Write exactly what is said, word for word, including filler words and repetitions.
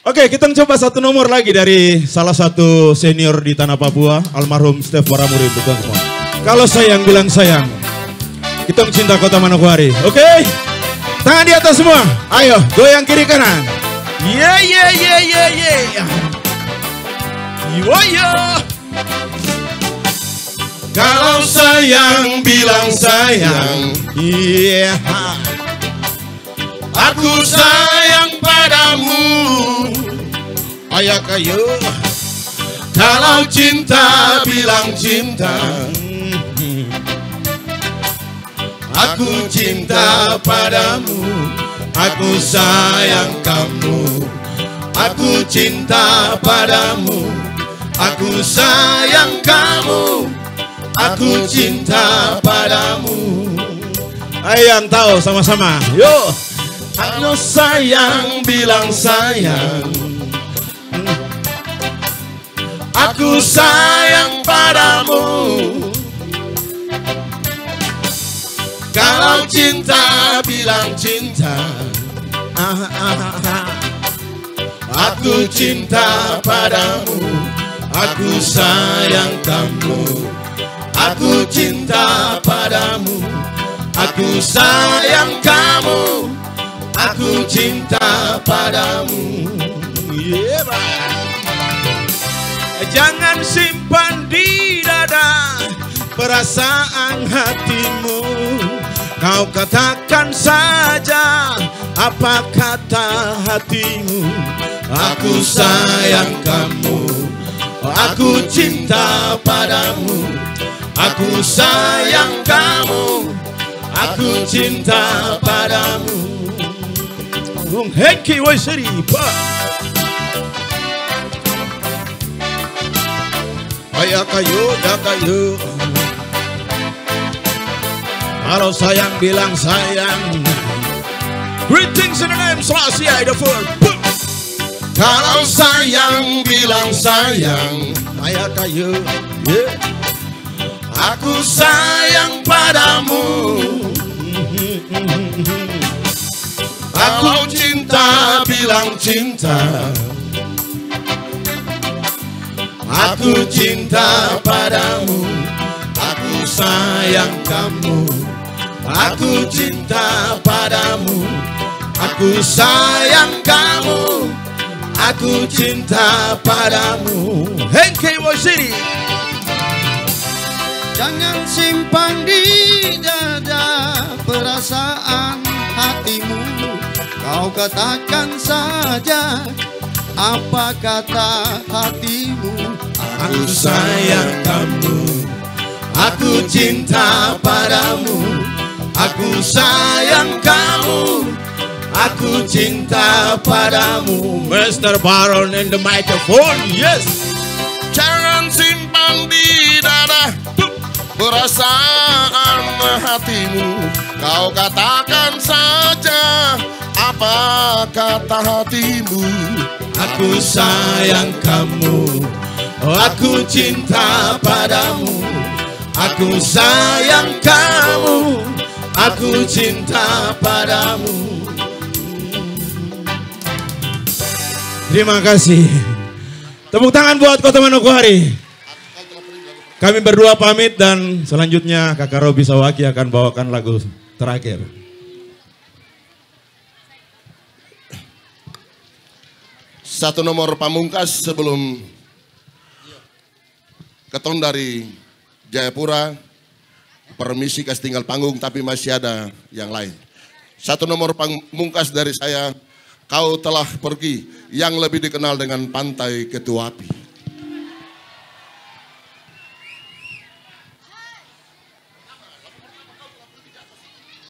Oke, kita coba satu nomor lagi dari salah satu senior di Tanah Papua, almarhum Stef Waramuri, bukan semua. Kalau sayang bilang sayang, kita cinta kota Manokwari. Oke, tangan di atas semua. Ayo, goyang kiri kanan. Yeah, yeah, yeah, yeah, yeah. Yo, yo. Kalau sayang bilang sayang, iya. Yeah. Aku sayang padamu, ayah kayu. Kalau cinta bilang cinta, aku cinta padamu, aku sayang kamu. Aku cinta padamu, aku sayang kamu, aku cinta padamu. Ayo yang tahu sama-sama, yuk. Kalau sayang bilang sayang, aku sayang padamu. Kalau cinta bilang cinta, aku cinta padamu, aku sayang kamu. Aku cinta padamu, aku sayang kamu. Aku cinta padamu. Yeah, jangan simpan di dada perasaan hatimu. Kau katakan saja apa kata hatimu. Aku sayang kamu, aku cinta padamu. Aku sayang kamu, aku cinta padamu. Bung Hengki Waisiri, Pak. Ayah kayu, ya kayu. Kalau sayang bilang sayang. Greetings in the name Selassie the Fourth. Kalau sayang bilang sayang, ayah kayu. Yeah. Aku sayang padamu. Aku cinta bilang cinta, aku cinta padamu, aku sayang kamu. Aku cinta padamu, aku sayang kamu, aku cinta padamu. Hengki Waisiri. Jangan simpan di dada perasaan hatimu. Kau katakan saja apa kata hatimu. Aku sayang kamu, aku cinta padamu. Aku sayang kamu, aku cinta padamu. Mister Baron in the microphone, yes. Jangan simpan di dada perasaan hatimu. Kau katakan saja apa kata hatimu. Aku sayang kamu, aku cinta padamu. Aku sayang kamu, aku cinta padamu. Terima kasih. Tepuk tangan buat Kota Manokwari. Kami berdua pamit dan selanjutnya Kakak Robi Sawaki akan bawakan lagu terakhir. Satu nomor pamungkas sebelum keton dari Jayapura permisi kasih tinggal panggung, tapi masih ada yang lain. Satu nomor pamungkas dari saya, kau telah pergi, yang lebih dikenal dengan Pantai Ketuapi.